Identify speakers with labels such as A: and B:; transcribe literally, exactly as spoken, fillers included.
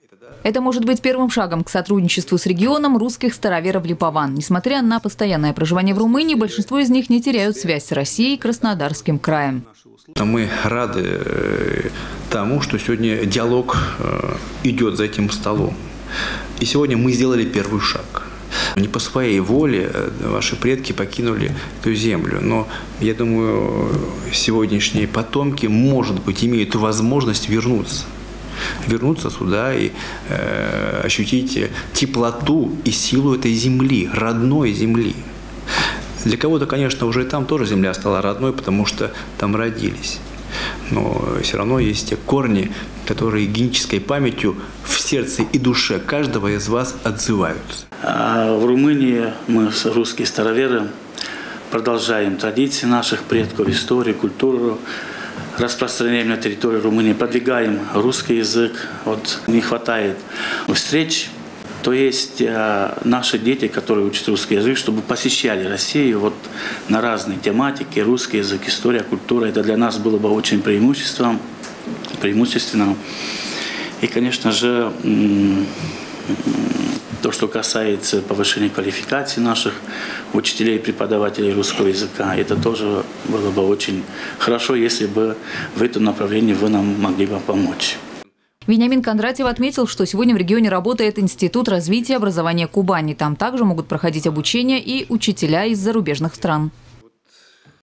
A: Это может быть первым шагом к сотрудничеству с регионом русских староверов Липован. Несмотря на постоянное проживание в Румынии, большинство из них не теряют связь с Россией и Краснодарским краем.
B: Мы рады тому, что сегодня диалог идет за этим столом. И сегодня мы сделали первый шаг. Не по своей воле ваши предки покинули эту землю. Но, я думаю, сегодняшние потомки, может быть, имеют возможность вернуться. Вернуться сюда и э, ощутить теплоту и силу этой земли, родной земли. Для кого-то, конечно, уже там тоже земля стала родной, потому что там родились. Но все равно есть те корни, которые генетической памятью в сердце и душе каждого из вас отзываются.
C: А в Румынии мы, русские староверы, продолжаем традиции наших предков, историю, культуру. Распространяем на территории Румынии, продвигаем русский язык. Вот не хватает встреч. То есть наши дети, которые учат русский язык, чтобы посещали Россию вот на разные тематики, русский язык, история, культура. Это для нас было бы очень преимуществом, преимущественно. И, конечно же, то, что касается повышения квалификации наших учителей и преподавателей русского языка, это тоже было бы очень хорошо, если бы в этом направлении вы нам могли бы помочь.
A: Вениамин Кондратьев отметил, что сегодня в регионе работает Институт развития образования Кубани. Там также могут проходить обучение и учителя из зарубежных стран.